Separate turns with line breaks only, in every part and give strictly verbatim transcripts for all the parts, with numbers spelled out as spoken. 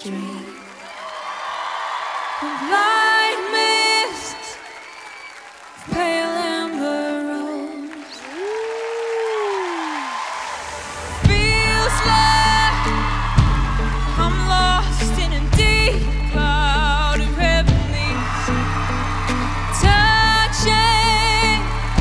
street. The blind mist, pale amber rose. Feels like I'm lost in a deep cloud of heavenlies, touching,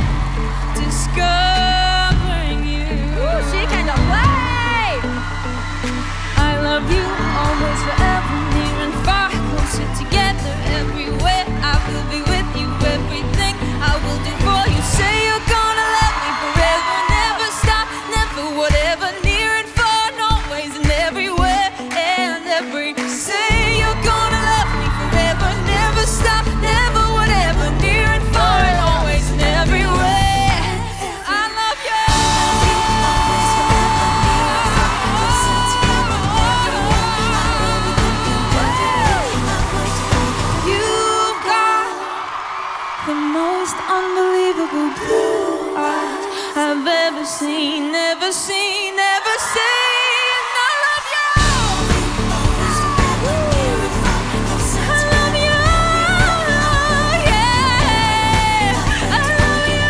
discovering you.
Ooh, she can go play.
I love you always, forever, near and far, closer together everywhere. I will be with you, everything I will do for you. Say you're gonna love me forever, never stop, never whatever, near and far, and always and everywhere and every. Say you're gonna love me forever, never stop, never whatever, near and far, and always and everywhere. I love you. You've got the most unbelievable blue eyes I've ever seen, never seen, never seen. I love you. I love you. Yeah. I love you.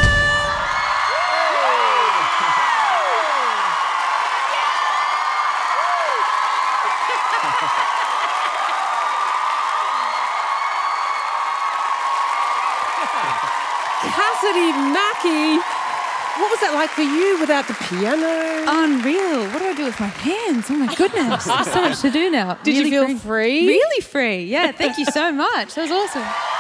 Cassidy Mackie, what was that like for you without the piano?
Unreal. What do I do with my hands? Oh my goodness. There's so much to do now.
Did
Really
you feel
free.
free?
Really free. Yeah, thank you so much. That was awesome.